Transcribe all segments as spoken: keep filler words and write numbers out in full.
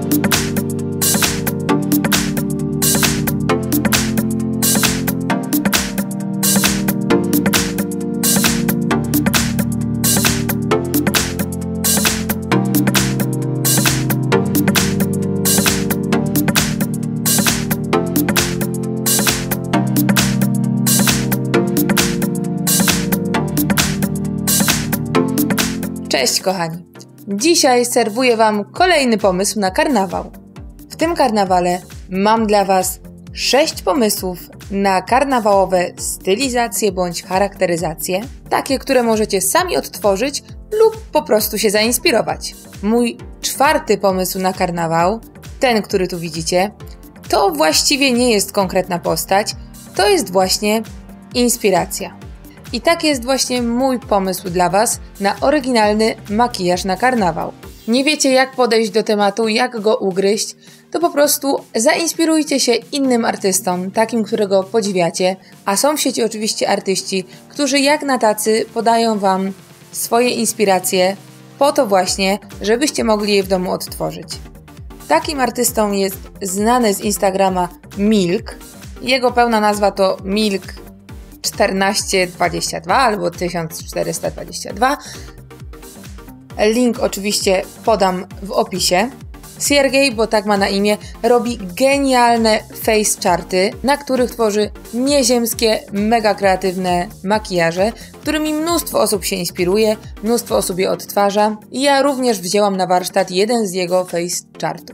Cześć kochani! Dzisiaj serwuję Wam kolejny pomysł na karnawał. W tym karnawale mam dla Was sześć pomysłów na karnawałowe stylizacje bądź charakteryzacje, takie, które możecie sami odtworzyć lub po prostu się zainspirować. Mój czwarty pomysł na karnawał, ten, który tu widzicie, to właściwie nie jest konkretna postać, to jest właśnie inspiracja. I tak jest właśnie mój pomysł dla Was na oryginalny makijaż na karnawał. Nie wiecie, jak podejść do tematu, jak go ugryźć, to po prostu zainspirujcie się innym artystą, takim, którego podziwiacie, a są w sieci oczywiście artyści, którzy jak na tacy podają Wam swoje inspiracje po to właśnie, żebyście mogli je w domu odtworzyć. Takim artystą jest znany z Instagrama Milk. Jego pełna nazwa to Milk czternaście dwadzieścia dwa albo tysiąc czterysta dwadzieścia dwa. Link oczywiście podam w opisie. Siergiej, bo tak ma na imię, robi genialne face charty, na których tworzy nieziemskie, mega kreatywne makijaże, którymi mnóstwo osób się inspiruje, mnóstwo osób je odtwarza. I ja również wzięłam na warsztat jeden z jego face chartów.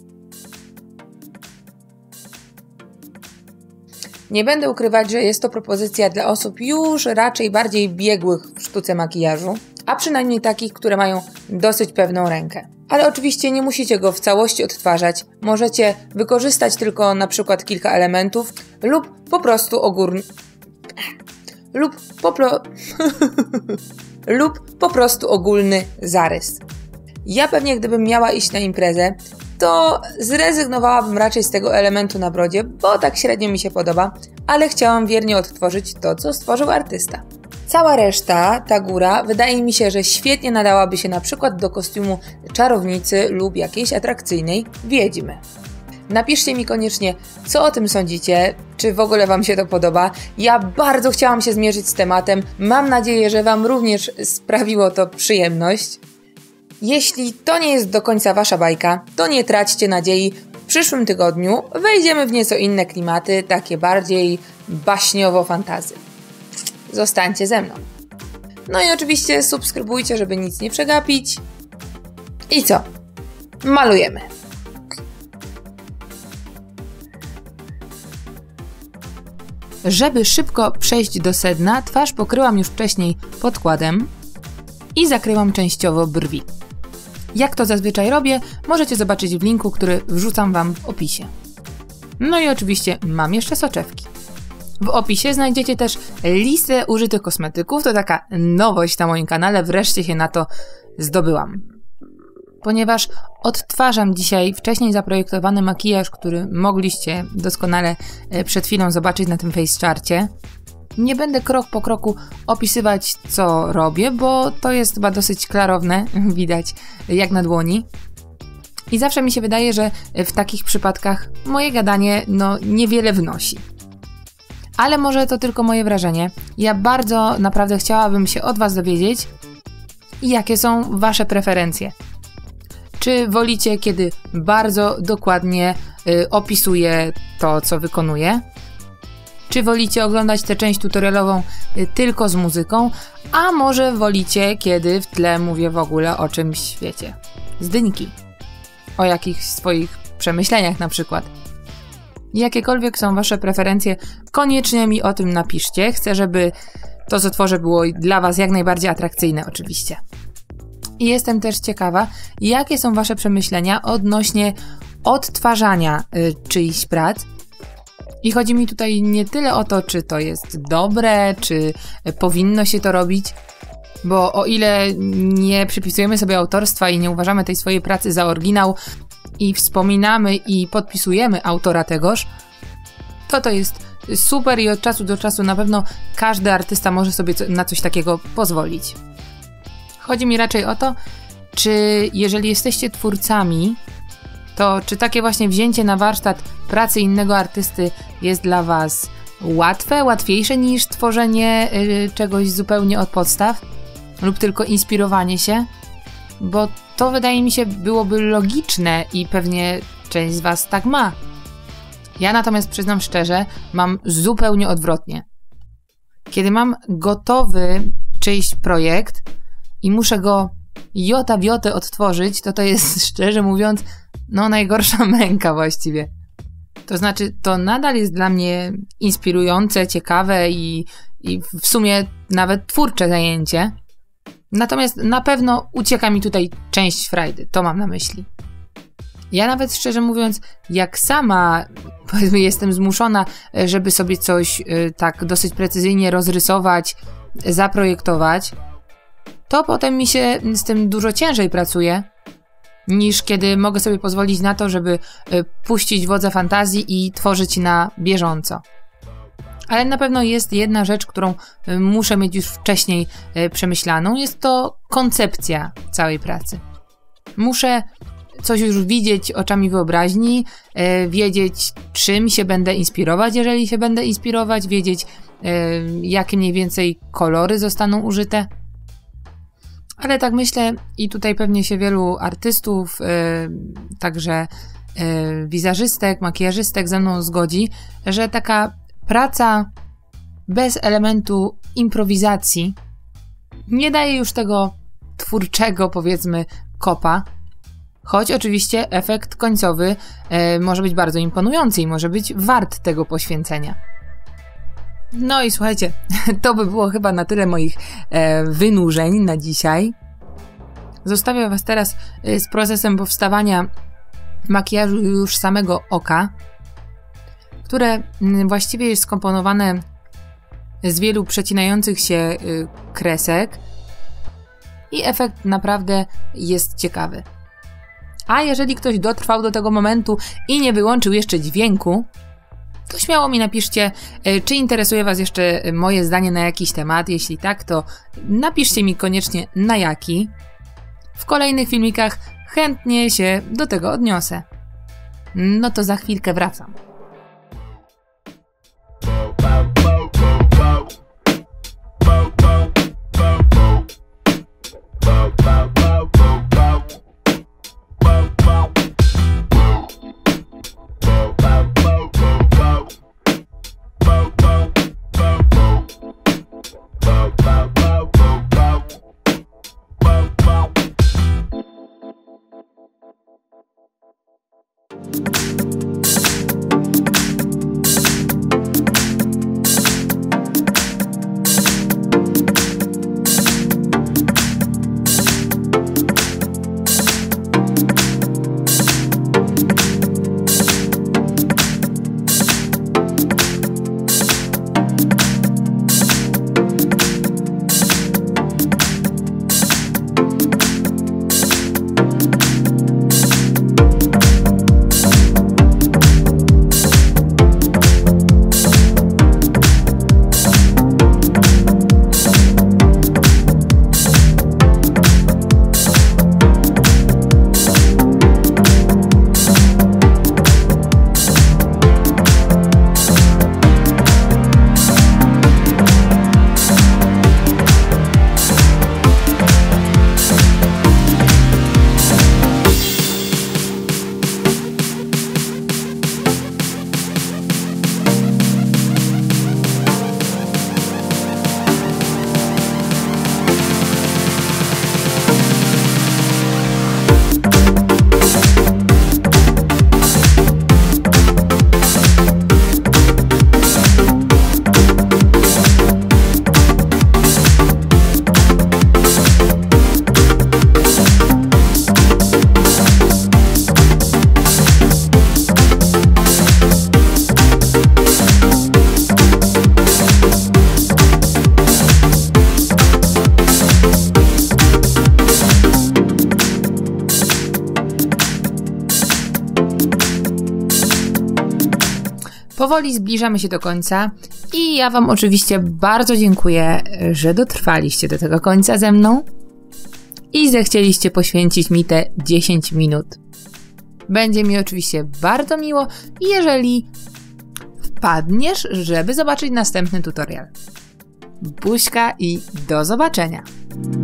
Nie będę ukrywać, że jest to propozycja dla osób już raczej bardziej biegłych w sztuce makijażu, a przynajmniej takich, które mają dosyć pewną rękę. Ale oczywiście nie musicie go w całości odtwarzać, możecie wykorzystać tylko na przykład kilka elementów lub po prostu ogólny... lub popro... lub po prostu ogólny zarys. Ja pewnie gdybym miała iść na imprezę, to zrezygnowałabym raczej z tego elementu na brodzie, bo tak średnio mi się podoba, ale chciałam wiernie odtworzyć to, co stworzył artysta. Cała reszta, ta góra, wydaje mi się, że świetnie nadałaby się na przykład do kostiumu czarownicy lub jakiejś atrakcyjnej wiedźmy. Napiszcie mi koniecznie, co o tym sądzicie, czy w ogóle Wam się to podoba. Ja bardzo chciałam się zmierzyć z tematem, mam nadzieję, że Wam również sprawiło to przyjemność. Jeśli to nie jest do końca Wasza bajka, to nie traćcie nadziei. W przyszłym tygodniu wejdziemy w nieco inne klimaty, takie bardziej baśniowo-fantazy. Zostańcie ze mną. No i oczywiście subskrybujcie, żeby nic nie przegapić. I co? Malujemy. Żeby szybko przejść do sedna, twarz pokryłam już wcześniej podkładem i zakryłam częściowo brwi. Jak to zazwyczaj robię, możecie zobaczyć w linku, który wrzucam Wam w opisie. No i oczywiście mam jeszcze soczewki. W opisie znajdziecie też listę użytych kosmetyków, to taka nowość na moim kanale, wreszcie się na to zdobyłam. Ponieważ odtwarzam dzisiaj wcześniej zaprojektowany makijaż, który mogliście doskonale przed chwilą zobaczyć na tym face charcie, nie będę krok po kroku opisywać, co robię, bo to jest chyba dosyć klarowne, widać jak na dłoni. I zawsze mi się wydaje, że w takich przypadkach moje gadanie no niewiele wnosi. Ale może to tylko moje wrażenie. Ja bardzo naprawdę chciałabym się od Was dowiedzieć, jakie są Wasze preferencje. Czy wolicie, kiedy bardzo dokładnie y, opisuję to, co wykonuję? Czy wolicie oglądać tę część tutorialową y, tylko z muzyką? A może wolicie, kiedy w tle mówię w ogóle o czymś, wiecie, z dynki? O jakichś swoich przemyśleniach na przykład. Jakiekolwiek są Wasze preferencje, koniecznie mi o tym napiszcie. Chcę, żeby to, co tworzę, było dla Was jak najbardziej atrakcyjne oczywiście. I jestem też ciekawa, jakie są Wasze przemyślenia odnośnie odtwarzania y, czyichś prac. I chodzi mi tutaj nie tyle o to, czy to jest dobre, czy powinno się to robić, bo o ile nie przypisujemy sobie autorstwa i nie uważamy tej swojej pracy za oryginał i wspominamy i podpisujemy autora tegoż, to to jest super i od czasu do czasu na pewno każdy artysta może sobie na coś takiego pozwolić. Chodzi mi raczej o to, czy jeżeli jesteście twórcami, to czy takie właśnie wzięcie na warsztat pracy innego artysty jest dla Was łatwe, łatwiejsze niż tworzenie yy, czegoś zupełnie od podstaw? Lub tylko inspirowanie się? Bo to wydaje mi się byłoby logiczne i pewnie część z Was tak ma. Ja natomiast przyznam szczerze, mam zupełnie odwrotnie. Kiedy mam gotowy czyjś projekt i muszę go jota w jotę odtworzyć, to to jest, szczerze mówiąc, no najgorsza męka właściwie. To znaczy, to nadal jest dla mnie inspirujące, ciekawe i, i w sumie nawet twórcze zajęcie. Natomiast na pewno ucieka mi tutaj część frajdy, to mam na myśli. Ja nawet szczerze mówiąc, jak sama powiedzmy jestem zmuszona, żeby sobie coś y, tak dosyć precyzyjnie rozrysować, zaprojektować, to potem mi się z tym dużo ciężej pracuje, niż kiedy mogę sobie pozwolić na to, żeby y, puścić wodze fantazji i tworzyć na bieżąco. Ale na pewno jest jedna rzecz, którą y, muszę mieć już wcześniej y, przemyślaną, jest to koncepcja całej pracy. Muszę coś już widzieć oczami wyobraźni, e, wiedzieć, czym się będę inspirować, jeżeli się będę inspirować, wiedzieć, e, jakie mniej więcej kolory zostaną użyte. Ale tak myślę, i tutaj pewnie się wielu artystów, e, także e, wizerzystek, makijażystek ze mną zgodzi, że taka praca bez elementu improwizacji nie daje już tego twórczego, powiedzmy, kopa. Choć oczywiście efekt końcowy e, może być bardzo imponujący i może być wart tego poświęcenia. No i słuchajcie, to by było chyba na tyle moich e, wynurzeń na dzisiaj. Zostawiam Was teraz e, z procesem powstawania makijażu już samego oka, które m, właściwie jest skomponowane z wielu przecinających się e, kresek i efekt naprawdę jest ciekawy. A jeżeli ktoś dotrwał do tego momentu i nie wyłączył jeszcze dźwięku, to śmiało mi napiszcie, czy interesuje Was jeszcze moje zdanie na jakiś temat. Jeśli tak, to napiszcie mi koniecznie na jaki. W kolejnych filmikach chętnie się do tego odniosę. No to za chwilkę wracam. Powoli zbliżamy się do końca i ja Wam oczywiście bardzo dziękuję, że dotrwaliście do tego końca ze mną i zechcieliście poświęcić mi te dziesięć minut. Będzie mi oczywiście bardzo miło, jeżeli wpadniesz, żeby zobaczyć następny tutorial. Buźka i do zobaczenia!